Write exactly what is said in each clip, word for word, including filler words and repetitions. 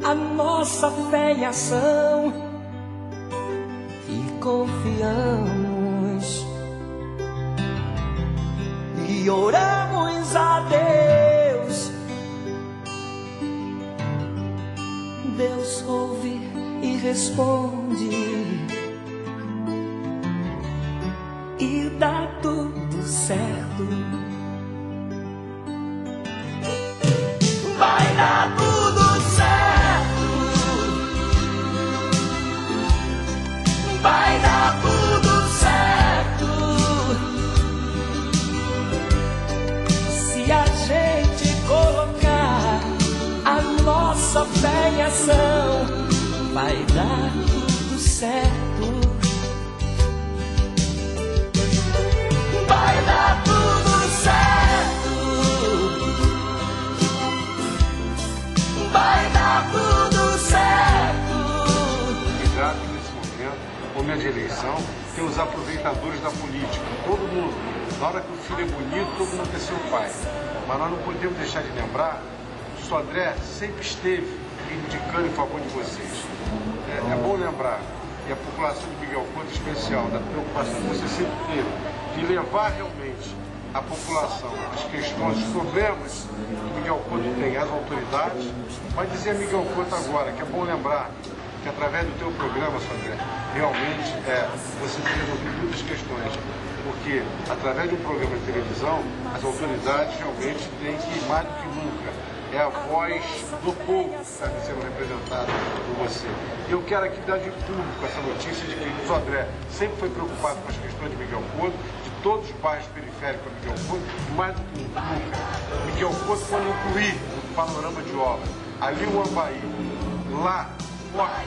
a nossa fé em ação e confiamos e oramos a Deus. Deus ouve e responde e dá tudo certo. Vai dar tudo certo. Vai dar tudo certo. Se a gente colocar a nossa fé em ação, vai dar tudo certo. Vai dar tudo certo. Vai dar tudo certo. Cuidado que nesse momento, momento de eleição, tem os aproveitadores da política. Todo mundo, na hora que o filho é bonito, todo mundo quer ser o pai. Mas nós não podemos deixar de lembrar que o Sodré sempre esteve indicando em favor de vocês. É, é bom lembrar que a população de Miguel Couto, em especial, da preocupação que você sempre teve de levar realmente a população as questões, os problemas que Miguel Couto tem, as autoridades. Vai dizer a Miguel Couto agora que é bom lembrar que através do teu programa, Sodré, realmente é, você tem resolvido muitas questões, porque através de um programa de televisão, as autoridades realmente têm que, mais do que nunca, é a voz do povo que está sendo representada por você. Eu quero aqui dar de público essa notícia de que o Sodré sempre foi preocupado com as questões de Miguel Couto, de todos os bairros periféricos de Miguel Couto, mais do que nunca. Miguel Couto foi incluir no panorama de obra ali o Ambaí, lá, forte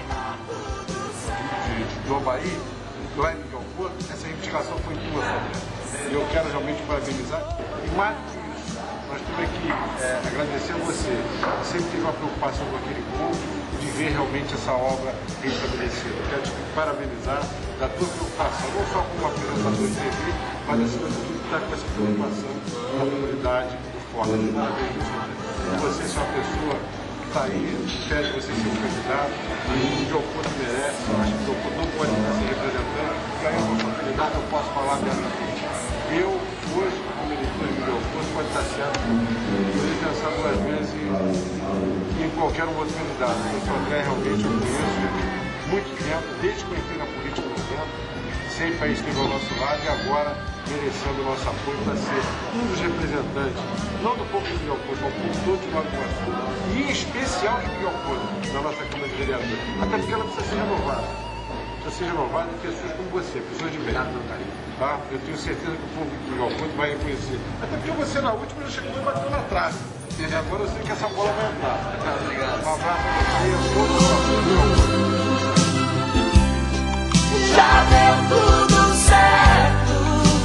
de, de, do Ambaí, lá em Miguel Couto, essa reivindicação foi tua, Sodré. E eu quero realmente parabenizar. E mais do que isso, nós temos que é, agradecer a você. Você sempre teve uma preocupação com aquele povo de ver realmente essa obra restabelecida. Eu quero te parabenizar da tua preocupação, não só como apresentador de T V, mas acima de tudo estar com essa preocupação da comunidade do Forte. Parabéns, você é uma pessoa que está aí, pede você ser um candidato, e o Miguel Couto merece, eu acho que o Miguel Couto não pode estar se representando, e aí a oportunidade eu posso falar abertamente. Eu, hoje, como eleitor de Miguel Couto, pode estar certo, poderia pensar duas vezes em, em qualquer um outro candidato. O Sodré realmente eu conheço muito tempo, desde que eu entrei na política no tempo, sempre aí esteve ao nosso lado e agora merecendo o nosso apoio para ser um dos representantes, não do povo de Miguel Couto, mas de todo o Nova Iguaçu, e em especial de Miguel Couto, na nossa Câmara de Vereadores. Até porque ela precisa ser renovada. Precisa ser renovada de pessoas como você, pessoas de bem. Tá? Eu tenho certeza que o povo de Miguel Couto vai reconhecer. Até porque você na última já chegou e bateu na trave. E agora eu sei que essa bola vai entrar. Obrigado. Um abraço a você e a todos os nossos. Já deu tudo certo,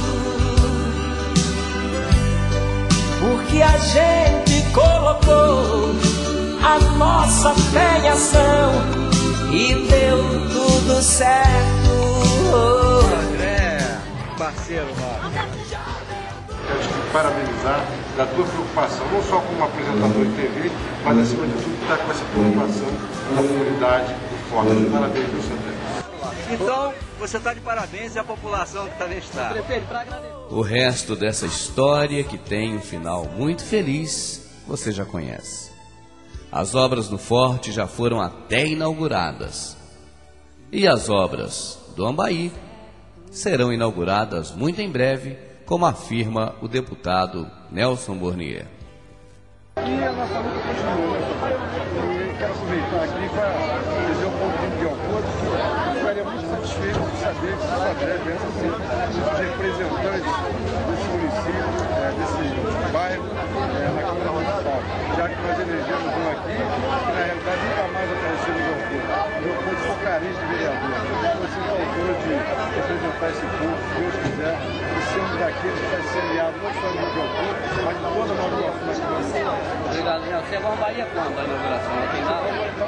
porque a gente colocou a nossa fé em ação e deu tudo certo. André, parceiro nosso. Quero te parabenizar da tua preocupação, não só como apresentador de T V, mas acima de tudo estar com essa preocupação da comunidade do Forte. Parabéns, meu Sodré. Então, você está de parabéns e a população que também está. O resto dessa história, que tem um final muito feliz, você já conhece. As obras do Forte já foram até inauguradas. E as obras do Ambaí serão inauguradas muito em breve, como afirma o deputado Nelson Bornier. E a nossa luta continua. E quero aproveitar aqui para dizer ao povo de Miguel Couto que ficaria muito satisfeito de saber que o Sodré vença a ser um dos representantes desse município, é, desse bairro, é, na Câmara Municipal. Já que nós elegemos um aqui, que na realidade nunca mais apareceu no Miguel Couto. Miguel Couto foi carente de vereador. Você é autor de representar esse povo, se Deus quiser, e sermos daqueles que vai ser aliado não só no Miguel Couto, mas em toda a Nova Iguaçu na Câmara Municipal. Obrigado, Nelson. Você vai Bahia quando a inauguração? Não tem nada?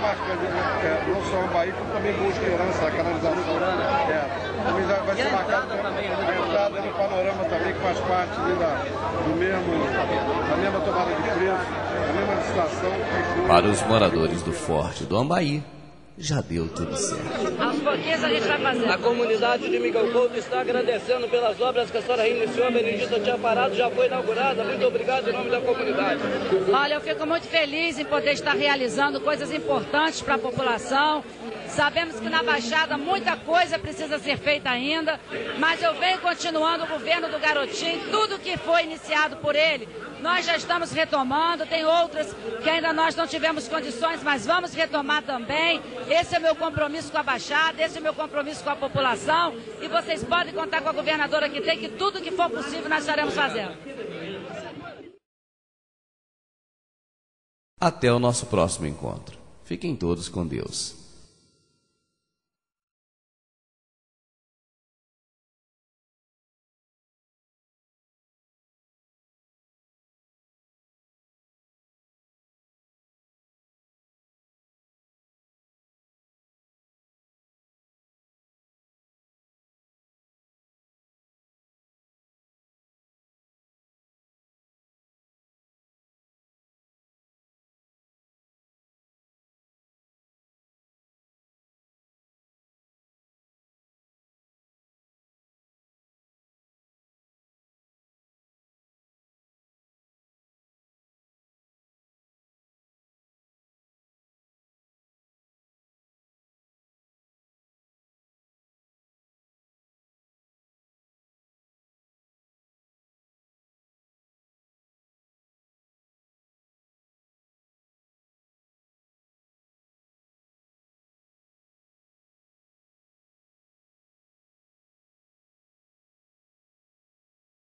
marcando é, não só Ambaí, como também Boa Esperança, a canalização. É, também vai, vai ser marcado a entrada no Panorama também, que faz parte ali da, do mesmo, da mesma tomada de preço, da mesma licitação. Que foi... Para os moradores do Forte do Ambaí, já deu tudo certo. Aos pouquinhos a gente vai fazer. A comunidade de Miguel Couto está agradecendo pelas obras que a senhora reiniciou. A Benedita tinha parado, já foi inaugurada. Muito obrigado em nome da comunidade. Olha, eu fico muito feliz em poder estar realizando coisas importantes para a população. Sabemos que na Baixada muita coisa precisa ser feita ainda, mas eu venho continuando o governo do Garotinho, tudo que foi iniciado por ele, nós já estamos retomando, tem outras que ainda nós não tivemos condições, mas vamos retomar também. Esse é meu compromisso com a Baixada, esse é meu compromisso com a população, e vocês podem contar com a governadora que tem, que tudo que for possível nós estaremos fazendo. Até o nosso próximo encontro. Fiquem todos com Deus.